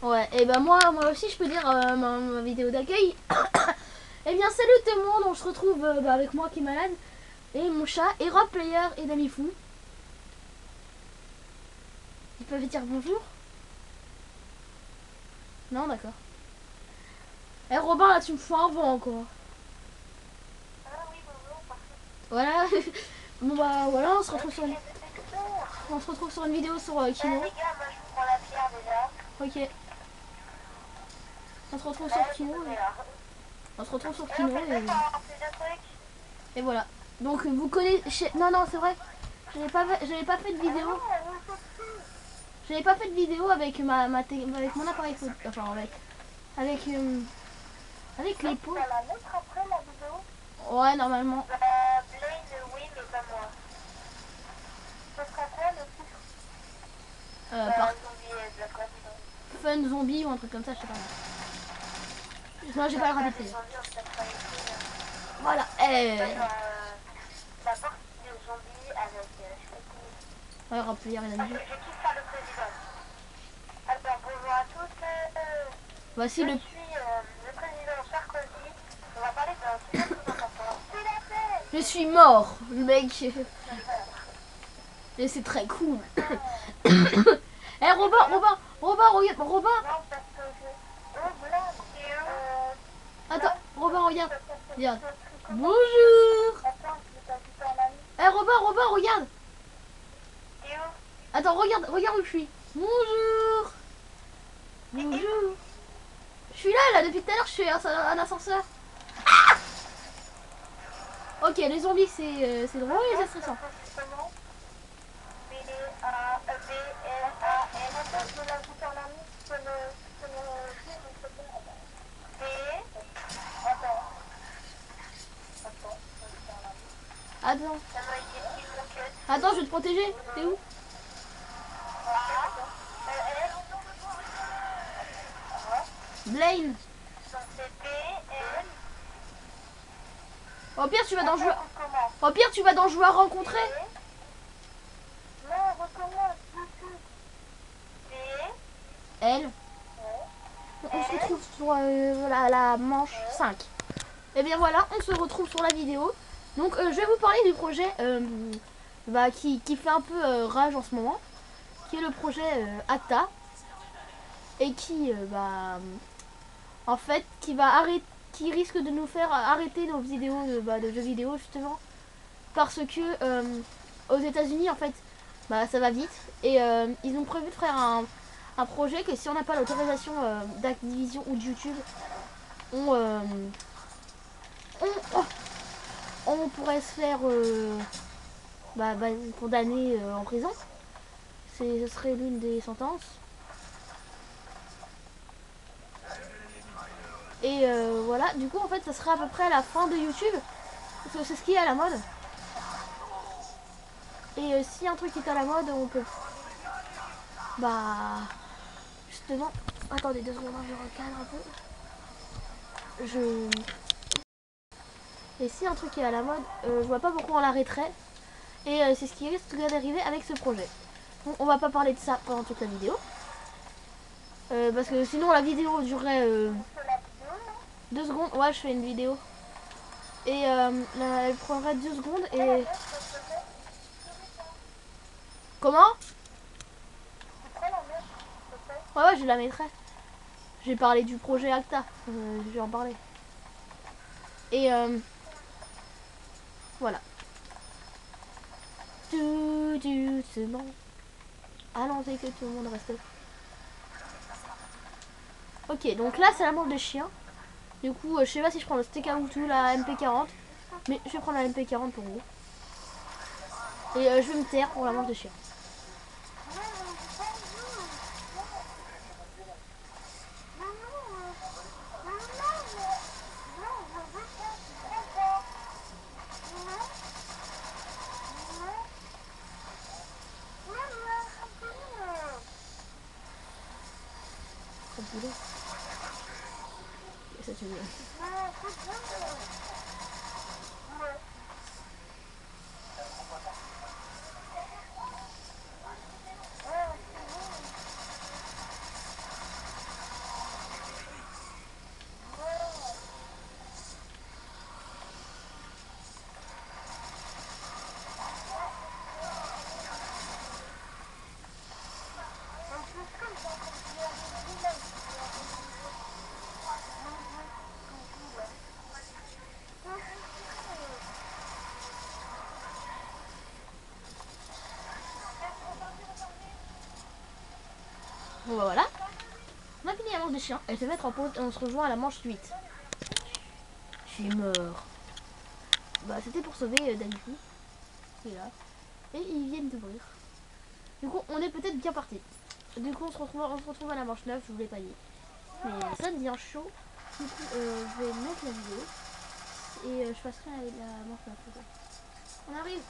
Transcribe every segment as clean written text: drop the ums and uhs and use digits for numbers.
Ouais, et bah moi aussi je peux dire ma vidéo d'accueil. Eh bien salut tout le monde, on se retrouve avec moi qui est malade, et mon chat, et Rob Player et Damifou. Ils peuvent dire bonjour? Non, d'accord. Eh Robin, là tu me fous un vent encore. Ah oui, bonjour, parfait. Voilà. Bon bah voilà, on se retrouve sur une vidéo sur Kino. Les gars, moi je vous prends la pierre déjà. Ok. On se retrouve sur Kino. On se retrouve sur Et on Kino fait ça et, pour avoir plus de trucs. et voilà. Donc vous connaissez... Non, non, c'est vrai. J'avais pas fait de vidéo. J'avais pas fait de vidéo avec avec mon appareil photo. Enfin avec avec les pots. Tu vas la mettre après la vidéo? Ouais, normalement. Blaine, oui, mais pas moi. Ce sera quoi le titre? Par Zombie et Black Ops. Fun Zombie ou un truc comme ça, je sais pas. Non, j'ai pas le Les rapide. zombies, on se tapera les couilles. Voilà. La partie des zombies avec, je sais pas comment. Ouais, remplir une Parce amie. que je kiffe faire le président. Alors bonjour à tous. Voici Je le... suis le président Sarkozy. On va parler d'un sujet très important. C'est la paix. Je suis mort, le mec. Et c'est très cool. Eh Robin, regarde, Robin. Non, parce que je... Oh, blague. Attends, Robin, regarde. Regarde. Comment? Bonjour. Attends, je vais t'ajouter un ami. Eh Robin, regarde. Et où? Attends, regarde où je suis. Bonjour. Bonjour. Je suis là, depuis tout à l'heure, je suis un ascenseur. Ah, ok, les zombies, c'est drôle et c'est stressant. Comment? B-A-V-R-A-N. Attends, je vais l'ajouter en ami. Tu peux me dire, s'il te plaît? B. Attends. Attends, je vais l'ajouter en ami. Attends, Ça m'a été dit mon code. attends, je vais te protéger. T'es où? Blaine. Donc c'est B-N. Au pire, tu vas dans joueur. Comment? Au pire, tu vas dans joueur rencontré. Non, recommence. B. Elle. On se retrouve sur la manche 5. Et bien voilà, on se retrouve sur la vidéo. Donc je vais vous parler du projet qui fait un peu rage en ce moment, qui est le projet Acta, et qui en fait qui risque de nous faire arrêter nos vidéos de jeux vidéo justement, parce que aux États-Unis en fait ça va vite, et ils ont prévu de faire un projet que si on n'a pas l'autorisation d'Activision ou de YouTube, on pourrait se faire condamner en prison. Ce serait l'une des sentences. Et voilà, du coup en fait ça serait à peu près à la fin de YouTube, parce que c'est ce qui est à la mode. Et si un truc est à la mode, on peut justement, attendez 2 secondes, je recadre un peu. Et si un truc est à la mode, je vois pas pourquoi on l'arrêterait. Et c'est ce qui risque d'arriver avec ce projet. Bon, on va pas parler de ça pendant toute la vidéo. Parce que sinon la vidéo durerait 2 secondes. Ouais, je fais une vidéo. Et elle prendrait 2 secondes et... Comment? Ouais, je la mettrai. J'ai parlé du projet Acta. Je vais en parler. Et voilà. Tout doucement. Allons-y que tout le monde reste là. Ok, donc là c'est la manche des chiens. Du coup, je sais pas si je prends le Stekahutu ou la MP40. Mais je vais prendre la MP40 pour vous. Et je vais me taire pour la manche des chiens. Et ça, tu veux. voilà. On a fini la manche des chiens. Elle se mettre en pause et on se rejoint à la manche 8. Je suis mort. Bah c'était pour sauver Danifou. Il est là. Et ils viennent d'ouvrir. Du coup on est peut-être bien parti. Du coup on se retrouve à la manche 9, je vous l'ai pas dit. Mais ça devient chaud. Du coup je vais mettre la vidéo. Et je passerai à la manche 9. On arrive.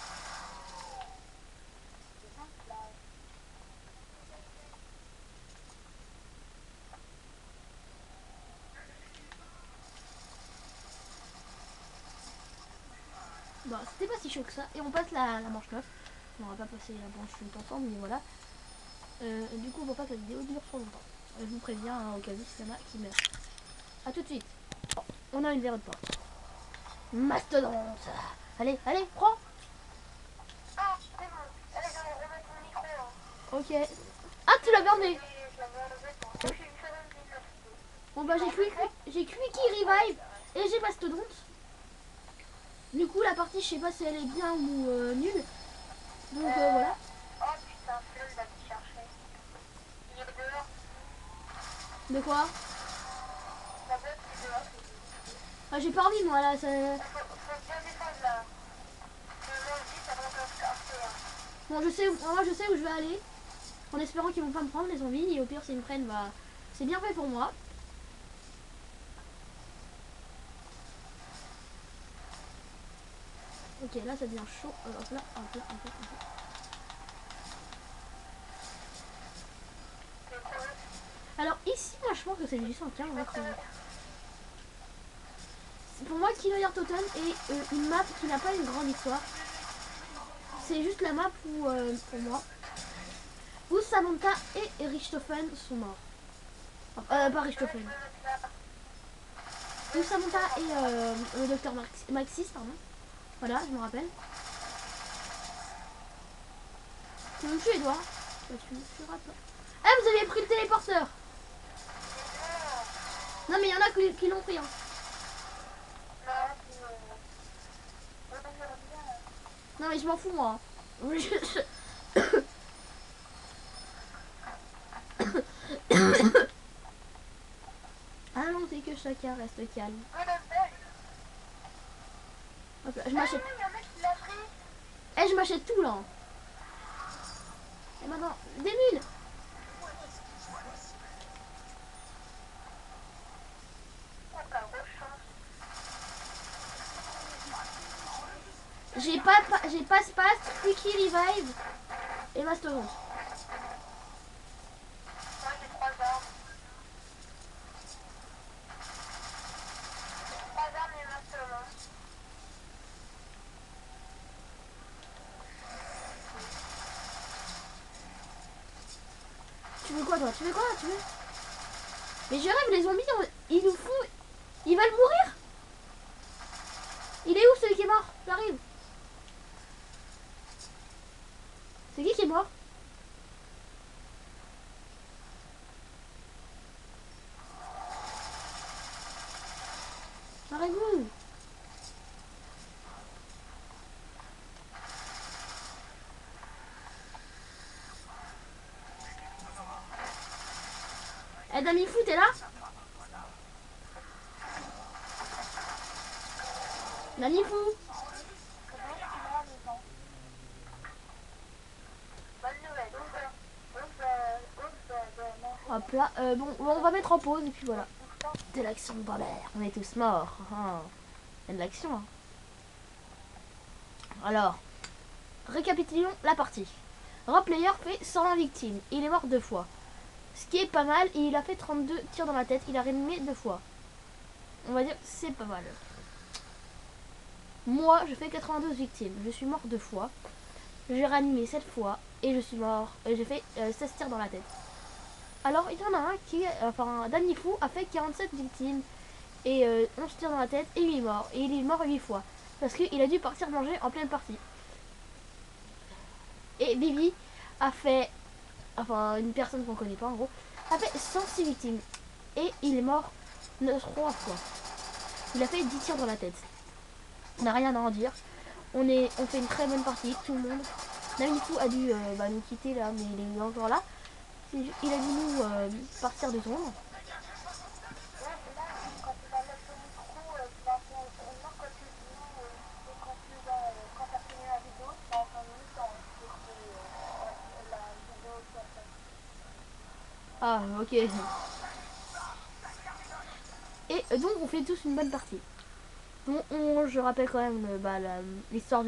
Bon, c'était pas si chaud que ça. Et on passe la manche 9. On va pas passer la manche 8 ensemble, mais voilà. Du coup, pour pas que la vidéo dure trop longtemps. Je vous préviens hein, au cas où s'il y en a qui meurt. A tout de suite. Oh, on a une verre de porte. Mastodonte. Allez, allez, prends. Ah, c'est bon. Allez, je vais remettre mon micro. Hein. Ok. Ah, tu l'as berné. Et je l'avais enlevé pour que je suis une seconde minute. Bon bah j'ai Quickie Revive et j'ai Mastodonte. Du coup la partie je sais pas si elle est bien ou nulle. Donc voilà. Oh putain, Fleur va te chercher. Il est dehors. De quoi? La boîte est dehors. Ah j'ai pas envie moi là. Ça... Faut bien défendre là. Le lundi, ça va encore se casser. Hein. Bon je sais, moi je sais où je vais aller. En espérant qu'ils vont pas me prendre les zombies. Et au pire s'ils me prennent bah c'est bien fait pour moi. Ok là ça devient chaud. Hop là, hop là, hop là, hop là. Alors ici moi je pense que c'est du 115 hein, pour moi Killer Totem est une map qui n'a pas une grande histoire. C'est juste la map où pour moi où Samantha et Richthofen sont morts. Pas Richthofen. Où Samantha et le docteur Maxis, pardon. Voilà, je me rappelle. Tu veux me tuer, Edouard? Bah, tu me tueras pas. Eh, vous avez pris le téléporteur! Non, mais il y en a qui l'ont pris. Hein. Non, mais je m'en fous, moi. Ah non, c'est que chacun reste calme. Hop là, je m'achète. Eh, je m'achète tout là. Et maintenant, des mines. J'ai pas space, Quickie Revive et Mastodonte. Moi j'ai 3 armes. 3 armes et Mastodonte. Tu veux quoi toi? Tu veux quoi? Tu veux? Mais je rêve, les zombies, ils nous font... Ils veulent mourir? Il est où celui qui est mort? J'arrive. C'est qui est mort? Arrête-vous. Eh, Damifou, t'es là? Damifou. Hop là, bon, on va mettre en pause et puis voilà. De l'action de Babert, on est tous morts. Il y a de l'action. Hein. Alors, récapitulons la partie. Roplayer fait 120 victimes, il est mort 2 fois. Ce qui est pas mal, il a fait 32 tirs dans la tête, il a réanimé 2 fois. On va dire c'est pas mal. Moi, je fais 92 victimes, je suis mort 2 fois. J'ai réanimé 7 fois et je suis mort. J'ai fait 16 tirs dans la tête. Alors, il y en a un qui, enfin, Danifou a fait 47 victimes et 11 tirs dans la tête et 8 morts. Et il est mort 8 fois parce qu'il a dû partir manger en pleine partie. Et Bibi a fait, enfin, une personne qu'on connaît pas en gros, a fait 106 victimes et il est mort 3 fois. Il a fait 10 tirs dans la tête. On n'a rien à en dire. On fait une très bonne partie, tout le monde. Danifou a dû nous quitter là, mais il est encore là. Il a voulu partir de son ombre. Là, quand tu vas mettre le micro, tu vas entendre, moi quand tu dis, et quand tu as fini la vidéo, tu vas entendre le temps pour que la vidéo soit faite. Ah, ok. Et donc on fait tous une bonne partie. Donc je rappelle quand même l'histoire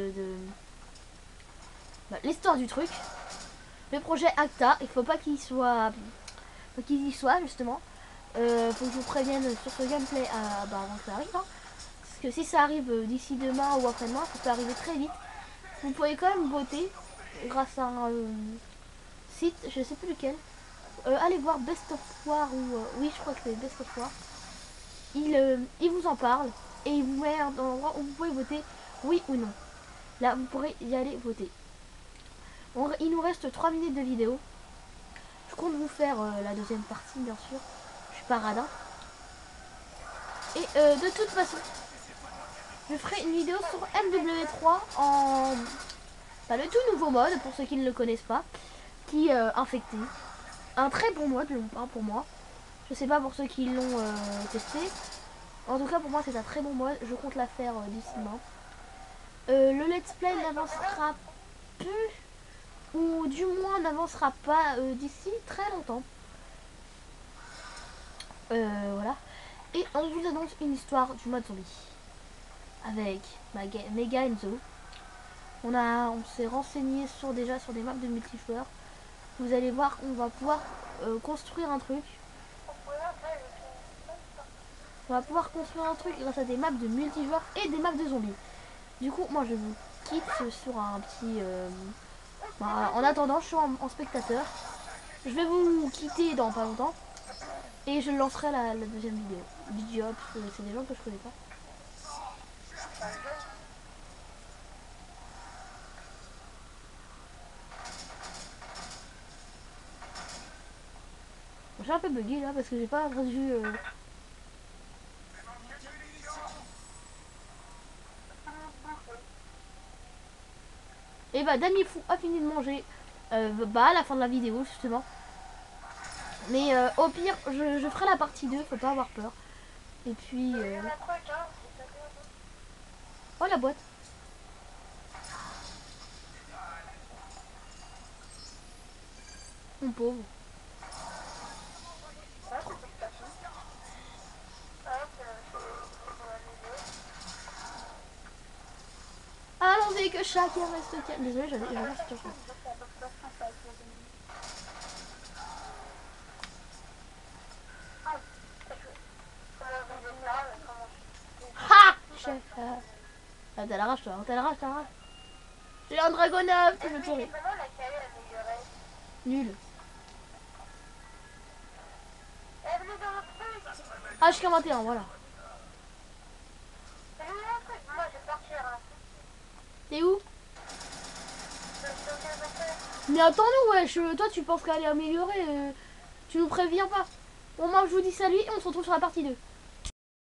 l'histoire du truc. Le projet Acta, il faut pas qu'il y soit justement. Faut que je vous prévienne sur ce gameplay avant que ça arrive. Hein. Parce que si ça arrive d'ici demain ou après-demain, ça peut arriver très vite. Vous pouvez quand même voter grâce à un site, je sais plus lequel. Allez voir Best of War ou oui, je crois que c'est Best of War. Il vous en parle et il vous met un endroit où vous pouvez voter oui ou non. Là, vous pourrez y aller voter. Bon, il nous reste 3 minutes de vidéo. Je compte vous faire la deuxième partie, bien sûr. Je suis pas radin. Et de toute façon, je ferai une vidéo sur MW3 en... le tout nouveau mode, pour ceux qui ne le connaissent pas, qui est infecté. Un très bon mode, pour moi. Je sais pas pour ceux qui l'ont testé. En tout cas, pour moi, c'est un très bon mode. Je compte la faire d'ici demain. Le let's play n'avancera plus, ou du moins n'avancera pas d'ici très longtemps. Voilà. Et on vous annonce une histoire du mode zombie. Avec Mega Enzo. On s'est renseigné déjà sur des maps de multijoueurs. Vous allez voir, on va pouvoir construire un truc. On va pouvoir construire un truc grâce à des maps de multijoueurs et des maps de zombies. Du coup, moi je vous quitte sur un petit... en attendant, je suis en spectateur. Je vais vous quitter dans pas longtemps. Et je lancerai la deuxième vidéo. C'est des gens que je connais pas. Je suis un peu bugué là parce que j'ai pas vu... Et bah Dami Fou a fini de manger à la fin de la vidéo justement. Mais au pire je ferai la partie 2, faut pas avoir peur. Et puis... Oh la boîte. Mon pauvre. Allons-y que chacun reste calme. Désolé, j'avais cette chanson. Ha chef. Ah, t'as la rage toi, t'as la rage. J'ai un dragonov, tu veux tirer. Nul. Ah, jusqu'à 21, voilà. T'es où? Mais attends-nous, wesh, toi tu penses qu'à aller améliorer, tu nous préviens pas. Bon, moi je vous dis salut et on se retrouve sur la partie 2.